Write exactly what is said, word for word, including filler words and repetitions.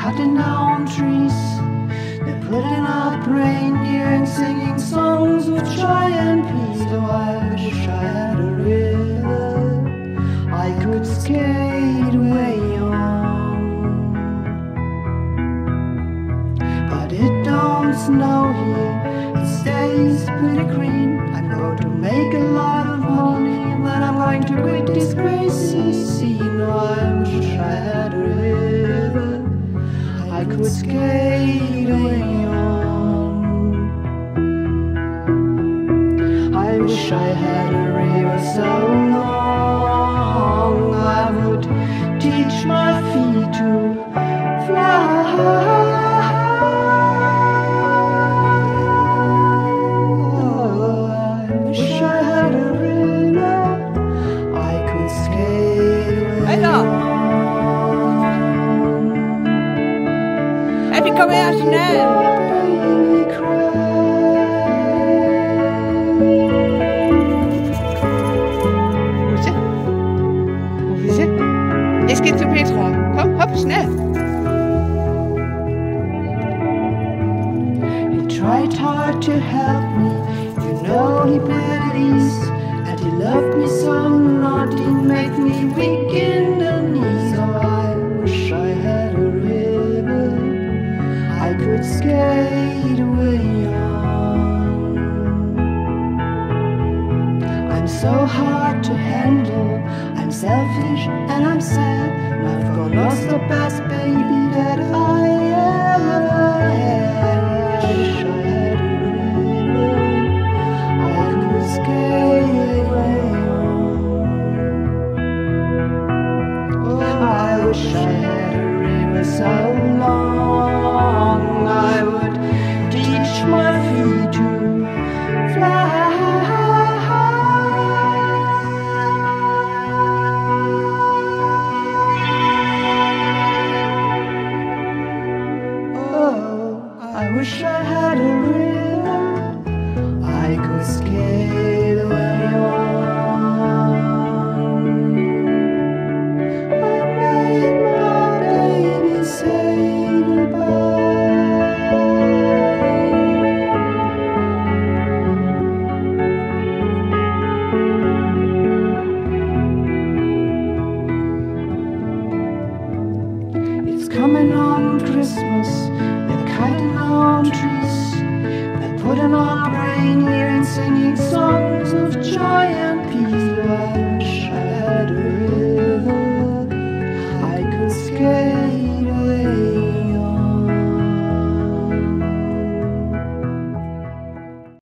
cutting down trees. They're putting up reindeer and singing songs of joy and peace. Oh, I wish I had a river I could skate away on, but it don't snow here, it stays pretty green. I'm going to make a lot of money and then I'm going to quit this crazy scene. Oh, I wish I had a river I could skate away on. I wish I had a river so long I would teach my feet to fly. Kom her, snäll! Må vi se? Må vi se? Jeg skal til Petra. Kom, hop, snæll! He tried hard to help me, you know he bled at ease, and he loved me so not he made me weak in the knees. Oh, I wish I had a river I could skate away on. I'm so hard to handle, I'm selfish and I'm sad, and I've gone lost the best baby that I ever had. I wish I had a river I could skate away on. Oh, I wish I had a river so long I would teach my feet to fly. Oh, I wish I had a river I could skate away on. I made my baby say coming on Christmas, they're cutting down trees, they're putting on reindeer and singing songs of joy and